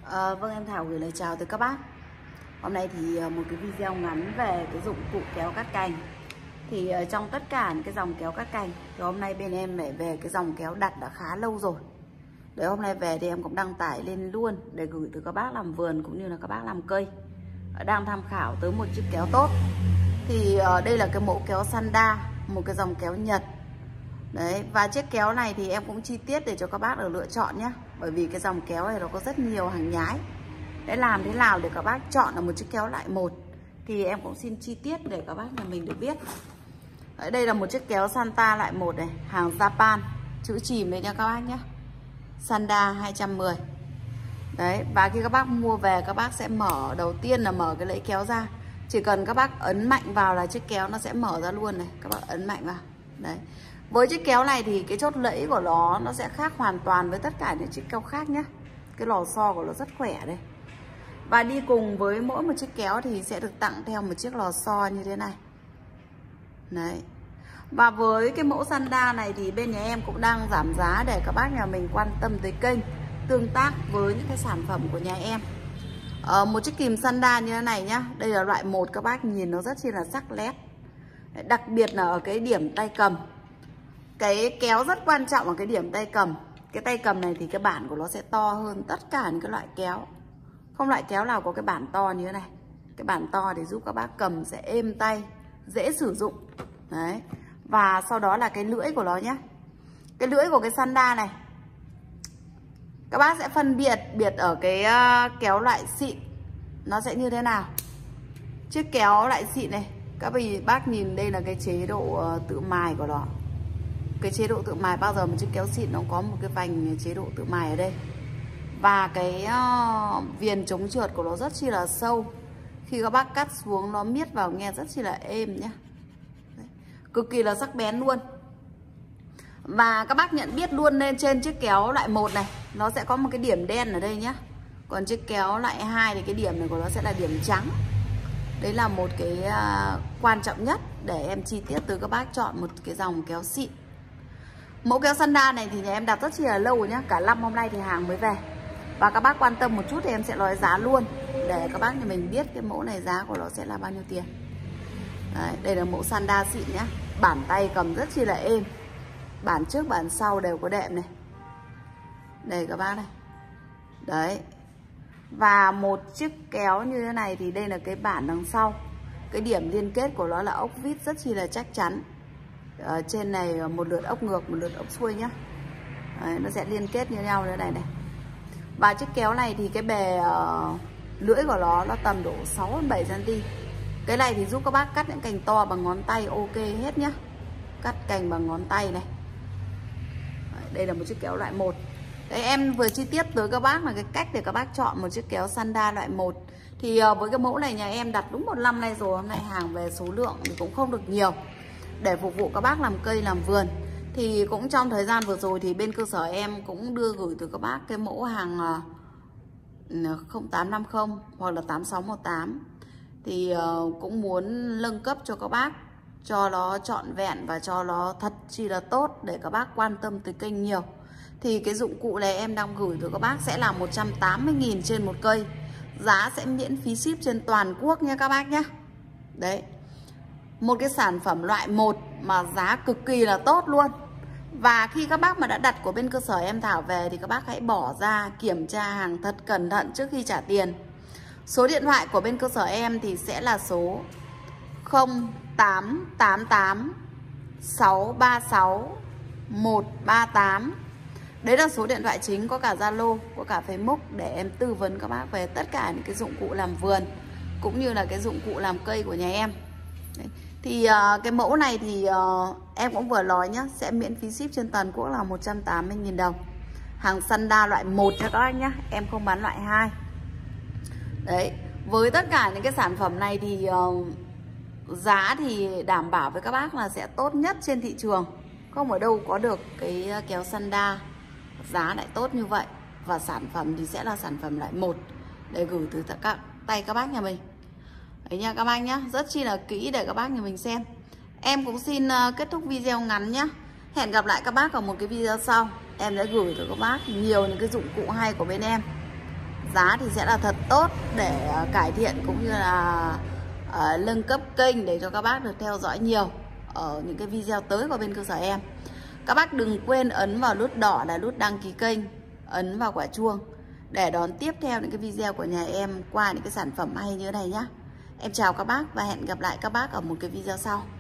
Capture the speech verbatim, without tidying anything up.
À, vâng, em Thảo gửi lời chào tới các bác. Hôm nay thì một cái video ngắn về cái dụng cụ kéo cắt cành. Thì trong tất cả những cái dòng kéo cắt cành thì hôm nay bên em lại về cái dòng kéo đặt đã khá lâu rồi. Để hôm nay về thì em cũng đăng tải lên luôn để gửi tới các bác làm vườn cũng như là các bác làm cây đang tham khảo tới một chiếc kéo tốt. Thì uh, đây là cái mẫu kéo Sanda, một cái dòng kéo Nhật. Đấy, và chiếc kéo này thì em cũng chi tiết để cho các bác được lựa chọn nhé. Bởi vì cái dòng kéo này nó có rất nhiều hàng nhái. Để làm thế nào để các bác chọn là một chiếc kéo loại một thì em cũng xin chi tiết để các bác nhà mình được biết. Đấy, đây là một chiếc kéo Sanda loại một này, hàng Japan, chữ chìm đấy nha các bác nhé. Sanda hai trăm mười. Đấy, và khi các bác mua về các bác sẽ mở, đầu tiên là mở cái lẫy kéo ra. Chỉ cần các bác ấn mạnh vào là chiếc kéo nó sẽ mở ra luôn này, các bác ấn mạnh vào. Đấy. Với chiếc kéo này thì cái chốt lẫy của nó nó sẽ khác hoàn toàn với tất cả những chiếc kéo khác nhé. Cái lò xo của nó rất khỏe đây. Và đi cùng với mỗi một chiếc kéo thì sẽ được tặng theo một chiếc lò xo như thế này. Đấy. Và với cái mẫu Sanda này thì bên nhà em cũng đang giảm giá để các bác nhà mình quan tâm tới kênh, tương tác với những cái sản phẩm của nhà em. Ờ, một chiếc kìm Sanda như thế này nhá. Đây là loại một, các bác nhìn nó rất chi là sắc nét. Đặc biệt là ở cái điểm tay cầm. Cái kéo rất quan trọng ở cái điểm tay cầm. Cái tay cầm này thì cái bản của nó sẽ to hơn tất cả những cái loại kéo. Không loại kéo nào có cái bản to như thế này. Cái bản to thì giúp các bác cầm sẽ êm tay, dễ sử dụng. Đấy. Và sau đó là cái lưỡi của nó nhé. Cái lưỡi của cái Sanda này các bác sẽ phân biệt biệt ở cái uh, kéo loại xịn nó sẽ như thế nào. Chiếc kéo loại xịn này các bác nhìn đây là cái chế độ uh, tự mài của nó. Cái chế độ tự mài, bao giờ một chiếc kéo xịn nó có một cái vành chế độ tự mài ở đây. Và cái uh, viền chống trượt của nó rất chi là sâu. Khi các bác cắt xuống nó miết vào nghe rất chi là êm nhá. Đấy. Cực kỳ là sắc bén luôn. Và các bác nhận biết luôn lên trên chiếc kéo loại một này nó sẽ có một cái điểm đen ở đây nhá. Còn chiếc kéo loại hai thì cái điểm này của nó sẽ là điểm trắng. Đấy là một cái uh, quan trọng nhất để em chi tiết từ các bác chọn một cái dòng kéo xịn. Mẫu kéo Sanda này thì nhà em đặt rất chi là lâu nhá. Cả năm hôm nay thì hàng mới về. Và các bác quan tâm một chút thì em sẽ nói giá luôn để các bác nhà mình biết cái mẫu này giá của nó sẽ là bao nhiêu tiền. Đấy, đây là mẫu Sanda xịn nhá. Bản tay cầm rất chi là êm. Bản trước bản sau đều có đệm này. Đây các bác này. Đấy. Và một chiếc kéo như thế này thì đây là cái bản đằng sau. Cái điểm liên kết của nó là ốc vít rất chi là chắc chắn. Ở trên này một lượt ốc ngược, một lượt ốc xuôi nhá. Đấy, nó sẽ liên kết như nhau như này này. Và chiếc kéo này thì cái bề uh, lưỡi của nó nó tầm độ sáu đến bảy xăng ti mét. Cái này thì giúp các bác cắt những cành to bằng ngón tay ok hết nhá. Cắt cành bằng ngón tay này. Đấy, đây là một chiếc kéo loại một. Đấy, em vừa chi tiết tới các bác là cái cách để các bác chọn một chiếc kéo Sanda loại một. Thì uh, với cái mẫu này nhà em đặt đúng một năm nay rồi. Hôm nay hàng về số lượng thì cũng không được nhiều để phục vụ các bác làm cây làm vườn. Thì cũng trong thời gian vừa rồi thì bên cơ sở em cũng đưa gửi từ các bác cái mẫu hàng không tám năm không hoặc là tám sáu một tám. Thì uh, cũng muốn nâng cấp cho các bác, cho nó trọn vẹn và cho nó thật chi là tốt để các bác quan tâm tới kênh nhiều. Thì cái dụng cụ này em đang gửi từ các bác sẽ là một trăm tám mươi nghìn trên một cây. Giá sẽ miễn phí ship trên toàn quốc nha các bác nhé. Đấy. Một cái sản phẩm loại một mà giá cực kỳ là tốt luôn. Và khi các bác mà đã đặt của bên cơ sở em Thảo về thì các bác hãy bỏ ra kiểm tra hàng thật cẩn thận trước khi trả tiền. Số điện thoại của bên cơ sở em thì sẽ là số không tám tám tám sáu ba sáu một ba tám. Đấy là số điện thoại chính, có cả Zalo, có cả Facebook để em tư vấn các bác về tất cả những cái dụng cụ làm vườn cũng như là cái dụng cụ làm cây của nhà em. Đấy. Thì uh, cái mẫu này thì uh, em cũng vừa nói nhá, sẽ miễn phí ship trên toàn quốc là một trăm tám mươi nghìn đồng. Hàng Sanda loại một cho các bác nhá, em không bán loại hai. Đấy, với tất cả những cái sản phẩm này thì uh, giá thì đảm bảo với các bác là sẽ tốt nhất trên thị trường. Không ở đâu có được cái kéo Sanda giá lại tốt như vậy. Và sản phẩm thì sẽ là sản phẩm loại một để gửi từ các tay các bác nhà mình. Đấy nha các bác nhá, rất chi là kỹ để các bác nhà mình xem. Em cũng xin uh, kết thúc video ngắn nhá. Hẹn gặp lại các bác ở một cái video sau. Em đã gửi tới các bác nhiều những cái dụng cụ hay của bên em. giá thì sẽ là thật tốt để uh, cải thiện cũng như là uh, nâng cấp kênh để cho các bác được theo dõi nhiều ở những cái video tới của bên cơ sở em. Các bác đừng quên ấn vào nút đỏ là nút đăng ký kênh, ấn vào quả chuông để đón tiếp theo những cái video của nhà em qua những cái sản phẩm hay như thế này nhá. Em chào các bác và hẹn gặp lại các bác ở một cái video sau.